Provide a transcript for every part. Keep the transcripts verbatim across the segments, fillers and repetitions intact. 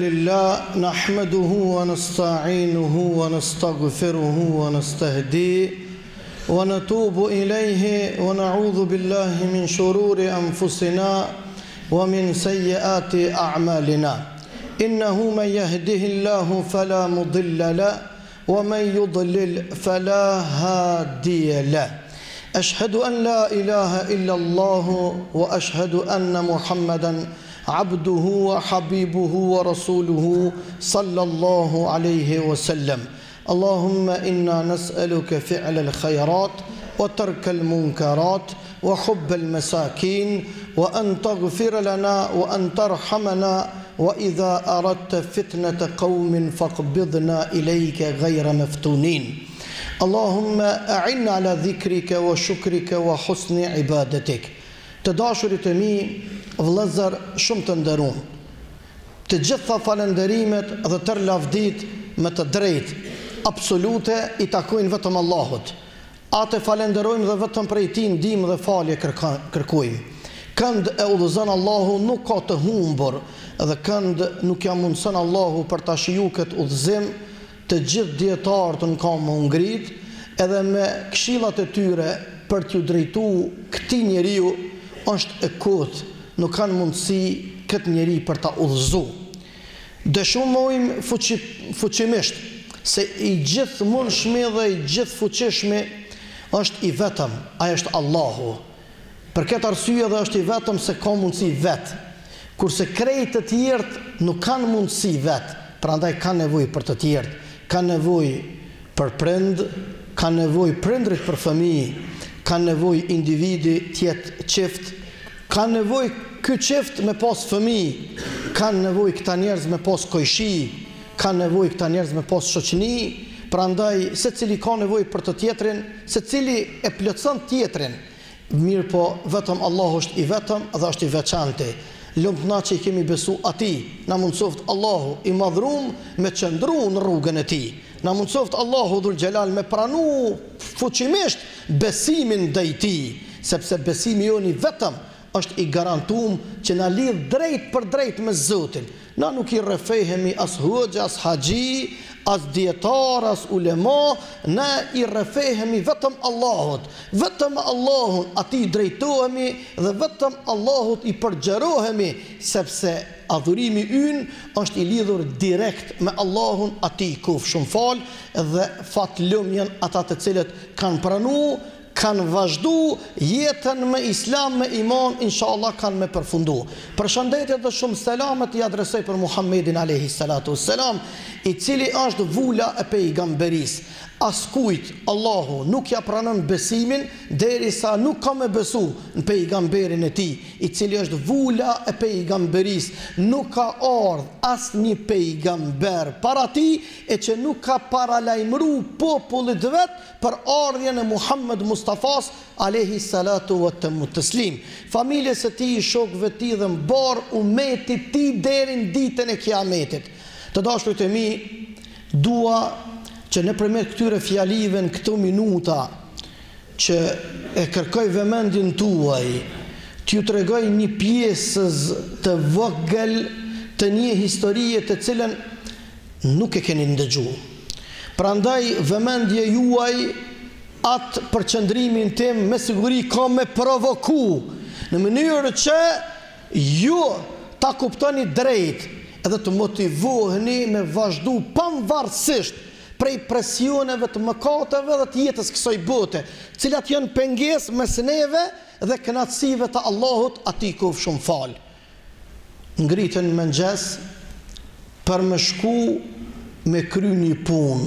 لله نحمده ونستعينه ونستغفره ونستهديه ونتوب إليه ونعوذ بالله من شرور أنفسنا ومن سيئات أعمالنا إنه من يهده الله فلا مضل له ومن يضلل فلا هادي له أشهد أن لا إله إلا الله وأشهد أن محمدا عبده وحبيبه ورسوله صلى الله عليه وسلم. اللهم إنا نسألك فعل الخيرات وترك المنكرات وحب المساكين وأن تغفر لنا وأن ترحمنا وإذا أردت فتنة قوم فاقبضنا إليك غير مفتونين. اللهم أعنا على ذكرك وشكرك وحسن عبادتك. Të dashurit e mi, vëllezër shumë të nderuar, të gjitha falënderimet dhe tërë lavdit me të drejtë absolute i takojnë vetëm Allahut. Atë falenderojmë dhe vetëm prej tij ndihmë dhe falje kërkojmë. Kënd e udhëzon Allahu nuk ka të humbur dhe kënd nuk ja mundson Allahu për ta shiju këtë udhëzim. Të gjithë dietarët në kam më ngrit edhe me këshillat e tyre për t'ju drejtuar këtij njeriu është e kotë, nuk kanë mundësi këtë njeri për ta udhëzu. Dëshmojmë fuqi, fuqimisht se i gjithë mundshmi dhe i gjithë fuqishmi është i vetëm, ai është Allahu. Për këtë arsye dhe është i vetëm se ka mundësi vetë, kurse krejt të tjerët nuk kanë mundësi vetë, prandaj kanë nevojë për të tjerët, kanë nevojë për prind, kanë nevojë prindrit për fëmijë, kanë nevojë individi tjetë qift, kanë nevojë ky qift me pas fëmijë, kanë nevojë këta njerëz me pas kojshi, kanë nevojë këta njerëz me pas shoqëni, prandaj secili ka nevojë për të tjetrin, secili e plotson tjetrin. Mirë po, vetëm Allahu është i vetëm dhe është i veçantë. Lumt na që i kemi besu atij, na mundsoft Allahu i madhrum me qëndru në rrugën e tij. Na mundsoft Allahu dhul xhelal me pranu fuqimisht besimin ndaj tij, sepse besimi joni vetëm është i garantuar që na lidh drejt për drejt me Zotin. Na nuk i rrefehemi as hoxha, as haxhi, as dietar, as ulema, na i rrefehemi vetëm Allahut. Vetëm Allahun atij drejtohemi dhe vetëm Allahut i përgjerohemi, sepse adhurimi ynë është i lidhur direkt me Allahun, atij kuf shumë fal dhe fatlumjen ata të cilët kanë pranuar, kanë vazhdu jetën me islam, me iman, inshallah kanë me përfundu. Përshëndetje dhe shumë selamet i adresoj për Muhammedin alayhi salatu wassalam, i cili është vula e pejgamberis. Askujt Allahu nuk ja pranon besimin derisa nuk ka me besu në pejgamberin e tij, i cili është vula e pejgamberis. Nuk ka ardhur asnjë pejgamber para tij e që nuk ka paralajmëru popullit vet për ardhjen e Muhammed Mustafas alayhi salatu wa taslim. Familjes së tij, shokëve të tij dhe mbar umetit tij deri në ditën e Kiametit. Të dashurit e mi, dua që nëpërmjet këtyre fjalive në këto minuta që e kërkoj vëmendjen tuaj, t'ju tregoj një pjesë të vogël të një historie të cilën nuk e keni ndëgjuar. Prandaj vëmendja juaj atë përqendrimin tim me siguri ka me provoku në mënyrë që ju ta kuptoni drejt edhe të motivoheni me vazhdu pavarësisht prej presioneve të mëkateve dhe të jetës kësaj bote, cilat janë pengesë mes neve dhe kënaqësive të Allahut, atij kuf shumë fal. Ngritën mëngjes për me shku me kry një punë.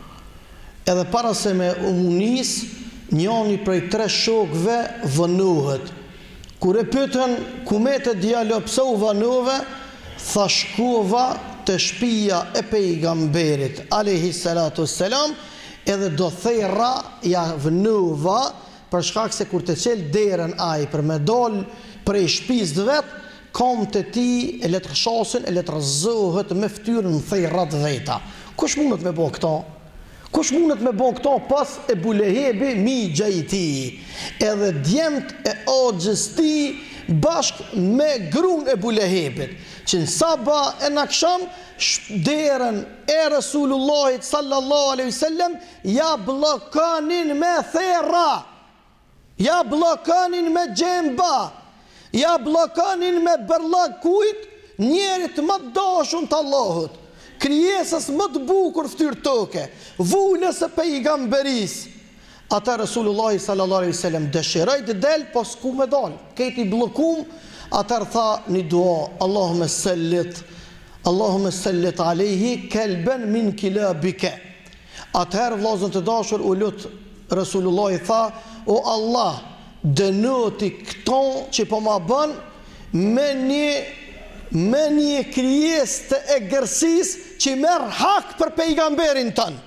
Edhe para se me unis, njëri prej tre shokëve vënohet. Kur e pyetën ku me të djalë pse u vënove, tha shkova të shtëpia e pejgamberit alayhi salatu wassalam, edhe do thera ja vënova për shkak se kur të çel derën ai për me dal prej shtëpisë vet, komt e tij e le të rrshasin, e le të rrezohet me fytyrën thërrat veta. Kush mundet me bë këto? Kush mundet me bë këto pas e Bulehebi, migja i tij? Edhe djemt e axhës tij bashk me gruan e Ebu Lehebit, që në saba e në aksham derën e Resulullahit sallallahu alaihi wasallam ja blokanin me thera, ja blokanin me gjemba, ja blokanin me bërlak kujt, njerit më të dashun të Allahut, krijesës më të bukur fytyrë toke, vulës së pejgamberisë. Ata Resulullahi sallallahu alaihi wasallam dëshiroi të del, po s'ku me dal. Këti bllokum, ata tha një dua, Allahumma sallit, Allahumma sallit alayhi kalban min kilabika. Atëherë vllazën të dashur u lut Resulullahi tha, o Allah, dënoti këto që po ma bën me një me një krijesë të egërsisë që merr hak për pejgamberin tënë.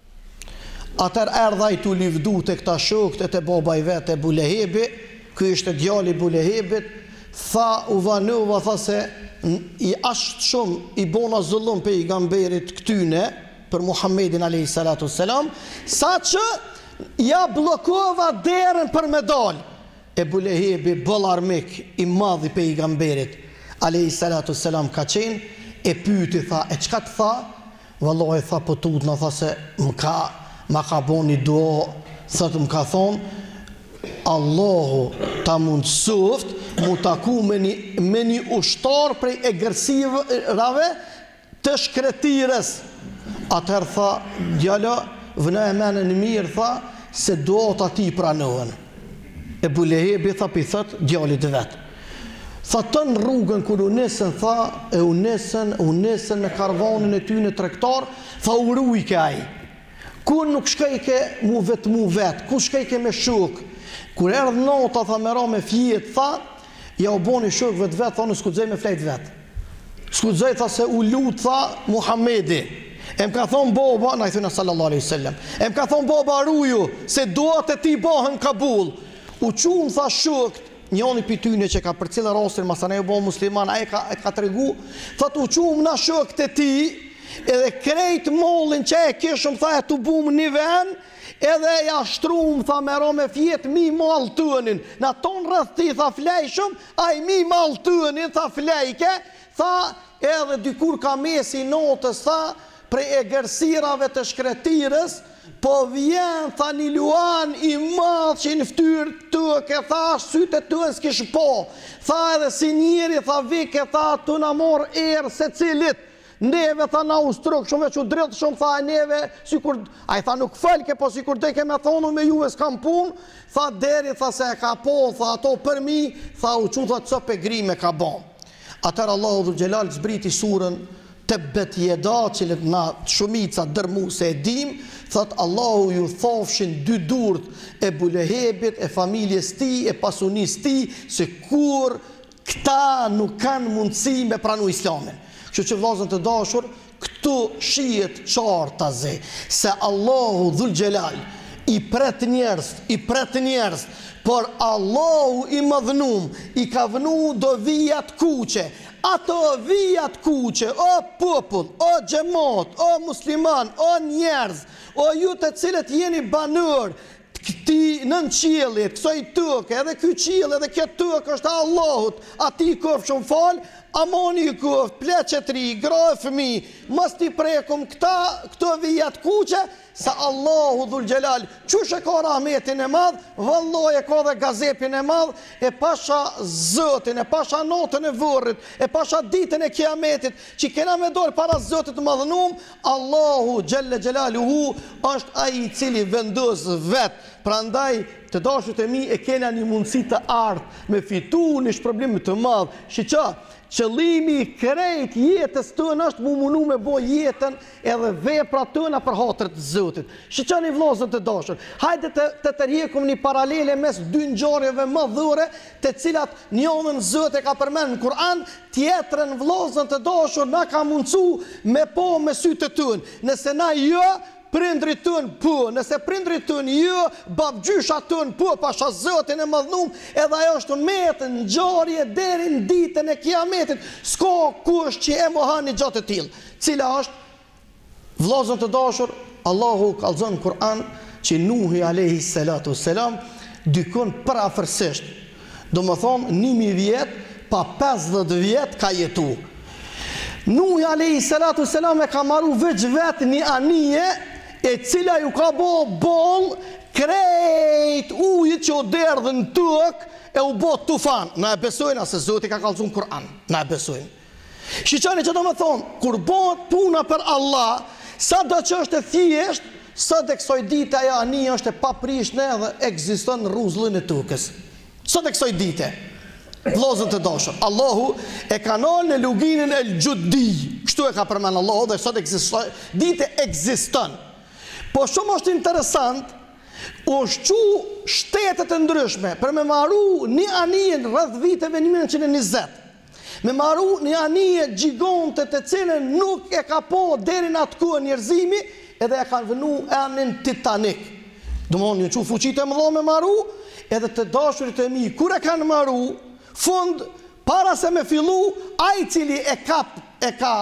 Atër erdha i tu livdu të këta shokët e të baba i vetë e Ebu Lehebi, ky ishte djali Ebu Lehebit, tha u vanova, tha se i ashtë shumë i bona zullum pejgamberit këtyne, për Muhammedin alayhi salatu selam, sa që ja blokova derën për medal. Ebu Lehebi, bëll armik i madhi pejgamberit alayhi salatu selam ka qenë, e pyti tha, e qka të tha? Vallahi tha, po tutna, tha se më ka ma ka bo një dua, thëtë më ka thonë, Allahu ta mund soft, mu taku me një, me një ushtar prej egërsivëve të shkretires. Atëherë tha, djala, vëna e menën mirë, tha, se duat ati pranohen. Ebu Lehebi, tha, pi thëtë, djalit vetë. Tha të në rrugën, kër u nesën, tha, e u nesën, u nesën me karvanin e ty në trektar, tha, u rujke aji. Kur nuk shkajke mu vetë mu vetë, kur shkajke me shuk, kur erdhë nota, tha me ra me fjetë, tha, ja u boni shuk vetë vetë, tha, në skudzej me flejt vetë. Skudzej, tha, se u lutë, tha, Muhammedi. E më ka thonë boba, na i thuna sallallahu alaihi wasallam, e më ka thonë boba ruju, se duat e ti bahën Kabul. U qumë, tha, shuk, njoni për tyne që ka për cilë rastin, masane e bo musliman, a e ka, e ka të regu, tha, u qumë na shuk të ti, edhe krejt mollin që e kishëm, tha, e të bum një ven, edhe ja shtrum, tha, me ro me fjet mi mal tënin, në ton rrëth ti, tha, flejshëm, a i mi mal tënin, tha, flejke, tha, edhe dikur ka mesi notës, tha, prej e gërsirave të shkretirës, po vjen, tha, një luan i madh që në ftyrë të ke, tha, sytë të në s'kish po, tha, edhe si njeri, tha, vike, tha, të në mor erë se cilit, neve, tha, na ustruk, shumë që dritë shumë, tha, neve, si kur, a i tha, nuk felke, po si kur dhe ke me thonu me juve s'kam pun, tha, deri, tha, se ka po, tha, ato për mi, tha, u që, tha, cëp e grime ka bon. Atër Allahu Dhul Gjelal zbriti surën të bet jeda, cilët na shumica dërmu se e dim, thët Allahu ju thofshin dy durt e Ebu Lehebit, e familjes ti, e pasunis ti, se kur këta nuk kanë mundësi me pranu islamin. Që që vllazën të dashur, këtu shihet qartë të ze, se Allahu Dhul Gjelal i pret njerëz, i pret njerëz, por Allahu i madhnum, i ka vënu do vijat kuqe, ato vijat kuqe, o popull, o xhamat, o musliman, o njerëz, o ju të cilët jeni banor, këti nën qiellit, kësaj tëke, edhe ky qiell, edhe kjo tëke është e Allahut, ati këf shumë fal, amoni i këf, pleqetri, gra e fëmi, mos t'i prekum këta, këto vijat kuqe, sa Allahu Dhul Gjelal, qush e ka rahmetin e madh, valloj e ka dhe gazepin e madh, e pasha zëtin, e pasha notën e vërrit, e pasha ditën e kiametit, që kena me dorë para zëtit madhnum, Allahu Gjelle Gjelaluhu është ai i cili vendos vetë. Prandaj të dashut e mi e kena një mundësi të artë me fitu një shpërblim të madh, shiqa, qëllimi i krejt jetës tënë është mu munu me bo jetën edhe vepra tëna për hatër të Zotit. Shiqani vllazën të dashur, hajde të, të tërhekum një paralele mes dy ngjarjeve më dhure, të cilat njënën Zoti ka përmend në Kur'an, tjetrën vllazën të dashur na ka mundsu me po me sytë të tënë. Nëse na jo, prindrit tën po, nëse prindrit tën jo, babgjysha tën po, pasha Zotin e madhnum, edhe ajo është në metë, në ngjarje deri në ditën e kiametit, s'ka kush që e mohan një gjatë të tillë. Cila është vllazën të dashur, Allahu kallzon në Kur'an që Nuhi alayhi salatu selam dykon parafërsisht Do më thonë njëmi vjet pa pesëdhjetë vjet ka jetu. Nuhi alayhi salatu selam e ka marru veç vetë një anije e cila ju ka bo boll krejt ujit që u derdhën në tokë e u bo tufan. Na e besojnë se Zoti ka kallëzuar në Kur'an. Na e besojnë. Shiqani që do më thonë, kur bëhet puna për Allah, sa do që është e thjesht, sot e kësoj dite aja anija është e paprishne dhe ekziston në rruzllën e tokës. Sot e kësoj dite. Vllazën të dashur, Allahu e ka nal në luginën e Gjudi. Kështu e ka përmend Allahu dhe sot ekziston, dite ekziston. Po shumë është interesant, u shqu shtetet e ndryshme për me marru një anije rreth viteve një mijë nëntëqind e njëzet. Me marru një anije gjigonte të cilën nuk e ka po deri në atë kohë njerëzimi, edhe e kanë vënu emrin Titanic. Domthonjë një çu fuqitë e mëdha me marru, edhe të dashurit e mi, kur e kanë marru, fund, para se me fillu, ai cili e ka, e ka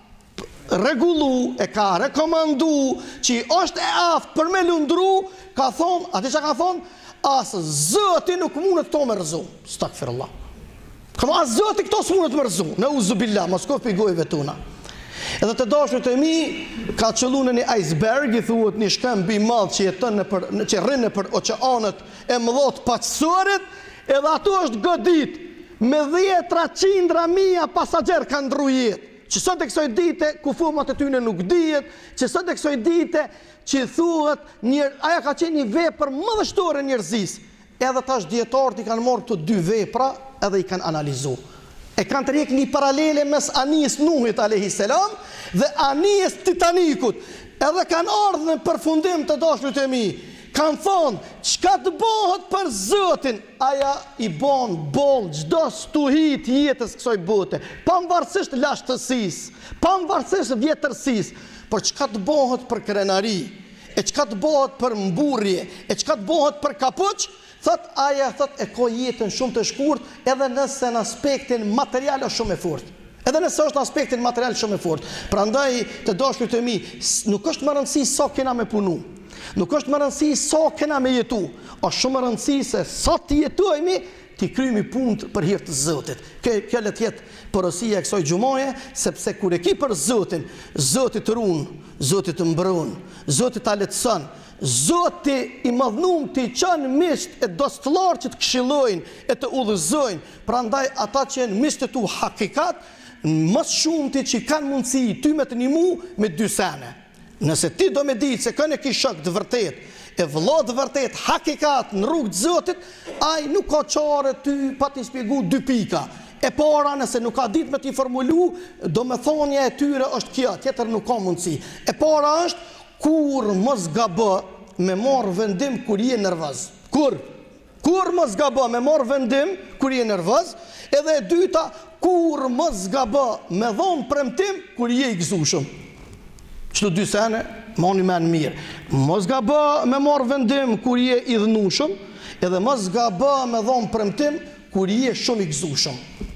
regullu, e ka rekomandu, që është e aftë për me lundru, ka thonë, ati që ka thonë, asë zëti nuk mundet to me rëzu. Stakfirullah. Këmë asë zëti këto së mundet me rëzu. Në uzubillah, mos kof për gojve tuna. Edhe të dashurit e mi, ka qëllu në një iceberg, i thuhet një shkëmbi madhë që jetën në për, që rrinë për oqeanët e mëdhot paqësërit, edhe ato është godit, me dhjetra qindra mija pasager kanë ndru jetë. Që sot e kësoj dite, kufumat e tyne nuk dijet, që sot e kësoj dite, që thuhet, njer, aja ka qenë një vepër më dështore njerëzis. Edhe tash djetarët i kanë morë të dy vepra, edhe i kanë analizu. E kanë të rjek një paralele mes anijës Nuhit alayhis salam dhe anijës Titanikut. Edhe kanë ardhur në përfundim të dashurit e mi. Kanë thonë, çka të bëhet për Zotin, aja i bon boll çdo stuhit jetës kësaj bote, pavarësisht lashtësisë, pavarësisht vjetërsisë, por çka të bëhet për krenari, e çka të bëhet për mburrje, e çka të bëhet për kapuç, thot aja thot e ka jetën shumë të shkurt, edhe nëse në aspektin material është shumë e fortë. Edhe nëse është në aspektin material shumë e fortë. Prandaj të dashurit e mi, nuk është më rëndësi sa kena me punu. Nuk është më rëndësi sa kena me jetu, është shumë më rëndësi se sa të jetojmi, të krymi punë për hir të Zotit. Kjo le të jetë porosia e kësaj xumaje, sepse kur e ki për Zotin, Zoti të ruan, Zoti të mbron, Zoti ta lehtëson, Zoti i madhnum të i çon misht e dostllar që të këshillojnë e të udhëzojnë. Prandaj ata që janë misht e tu hakikat, më shumë ti që kanë mundësi ty me të nimu me dy sene. Nëse ti do me ditë se kënë e ki shok të vërtet, e vëlla të vërtet, hakikat në rrugë të Zotit, ai nuk ka qare ty pa t'i spjegu dy pika. E para, nëse nuk ka ditë me t'i formulu, do me thonja e tyre është kjo, tjetër nuk ka mundësi. E para është, kur mos gabë me marrë vendim kur je nervoz. Kur? Kur mos gabë me marrë vendim kur je nervoz, edhe e dyta, kur mos gabë me dhonë premtim kur je i gëzushëm. Qëto dy sene, moni men mirë. Mos gabë me marrë vendim kur je i dhënushëm, edhe mos gabë me dhonë premtim kur je shumë i gëzushëm.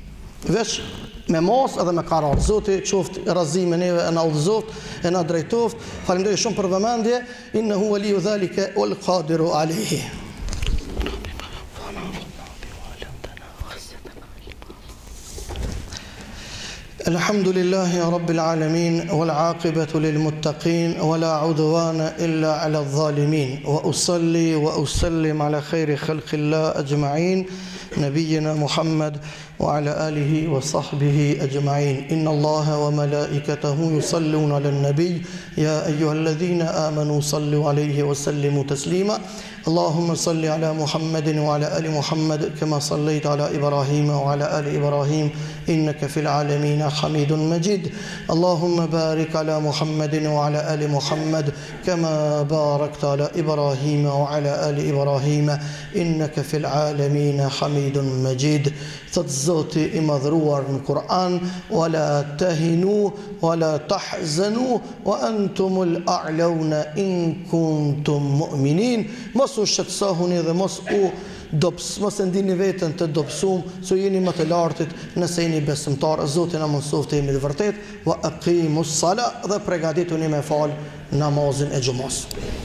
Veç me mos edhe me karar. Zoti qoftë razime neve e na udhëzoft, e na drejtoft. Faleminderit shumë për vëmendje. Innehu waliyu dhalika wal qadiru alayhi. الحمد لله رب العالمين والعاقبة للمتقين ولا عدوان إلا على الظالمين وأصلي وأسلم على خير خلق الله أجمعين نبينا محمد وعلى آله وصحبه أجمعين. إن الله وملائكته يصلون على النبي يا أيها الذين آمنوا صلوا عليه وسلموا تسليما. اللهم صل على محمد وعلى آل محمد كما صليت على إبراهيم وعلى آل إبراهيم إنك في العالمين حميد مجيد. اللهم بارك على محمد وعلى آل محمد كما باركت على إبراهيم وعلى آل إبراهيم إنك في العالمين حميد مجيد. Zoti i madhruar në Kur'an, wala tahinu wala tahzanu wa antumul a'launa in kuntum mu'minin. Mos u shqetësohuni dhe mos u dops, mos e ndini veten të dobësum, se jeni më të lartit nëse jeni besimtar. Zoti na mëson të jemi të vërtet. Wa aqimus sala, dhe përgatituni me fal namazin e xumës.